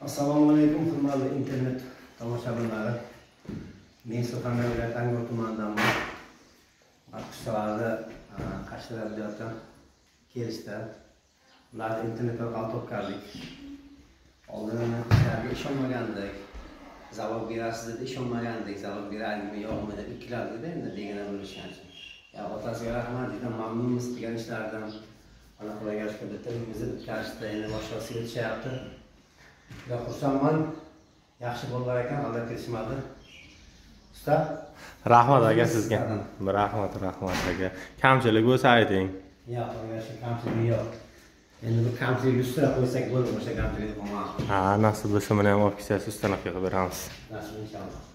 Assalomu alaykum, hurmatli internet tomoshabinlari. Men Surxondaryo viloyati Angor tumanidanman. Qishloqlarda Qashqadaryo viloyatidan kelishdi. Ularni internet orqali topgandik. Oldin ishlarga ishonmagandik. Javob berasiz deb ishonmagandik. Javob beraylikmi yo'qmi deb ikkilandik endi degana bo'lishgan uchun. Ya otasiga rahmat, juda mamnunmiz qilgan ishlardan. Ana qo'yganishga bitirimizni bitkazishdi, endi boshqasiga o'tishyapti. Juda xursandman. Yaxshi bo'lgan ekan, albatta kelishmadi. Usta, rahmat aka sizga. Rahmat aka. Kamchilik bo'lsa ayting. Yo'q, hozir kamchilik yo'q. Endi bu kamchilik lustra qo'ysak bo'ladi, o'sha kamchilik bo'lmadi. Ha, nasib bo'lsa, mana ham olib kelsangiz ustanak qilib beramiz. Nasib inshaalloh.